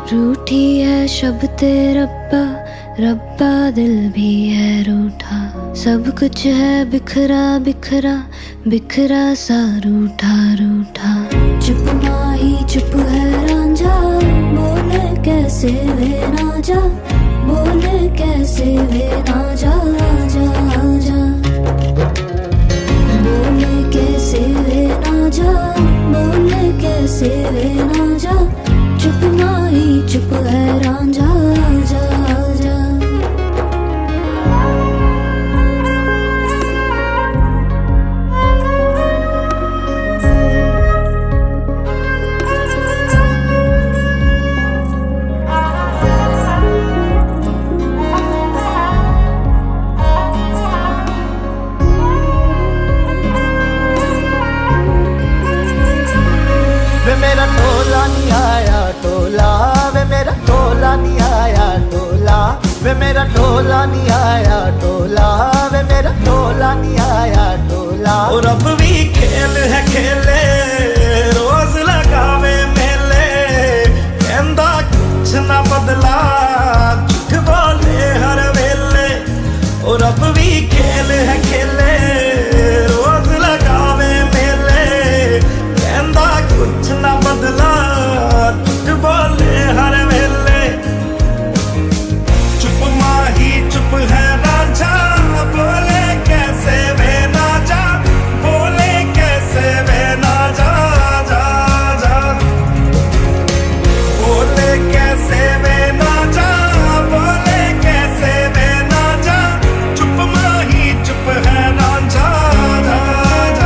रूठी है शब्द रब्बा, रब्बा दिल भी है रूठा। सब कुछ है बिखरा बिखरा, बिखरा सा रूठा रूठा। चुप माही चुप है रांझा, बोले कैसे वे ना जा, बोले कैसे वे ना जा जा जा। बोले कैसे वे ना जा, बोले कैसे वे ना जा। चुप माही चुप है रांझा जा जा। वे मेरा टोला नहीं आया टोला, वे मेरा टोला नहीं आया टोला। वे मेरा टोला नहीं आया टोला, वे मेरा टोला नहीं आया टोला। और अब भी खेल है खेले, रोज लगावे मेले। कहंदा कुछ ना बदला, झूठ बोले हर वेले। और अब भी खेल है खेले, रोज लगावे मेले। कहंदा कुछ ना बदला, झूठ बोले हर वेले। चुप माही चुप है रांझा, बोले कैसे वे ना जा, बोले कैसे वे ना जा जा जा। बोले कैसे वे ना जा, बोले कैसे वे ना जा। चुप माही चुप है रांझा जा जा।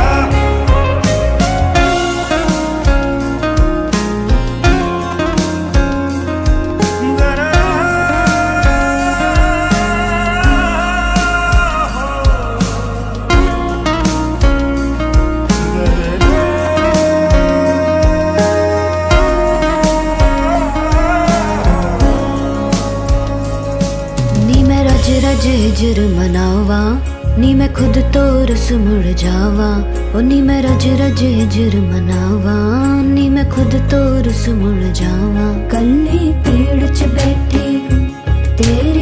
नी मैं रज रज हिजर मनावा, नी मैं खुद तो रस मुड़ जावा। ओ नी मैं रज रज हिजर मनावा, नी मैं खुद तो रस मुड़ जावा। कल्ली पेड़ च बैठी तेरे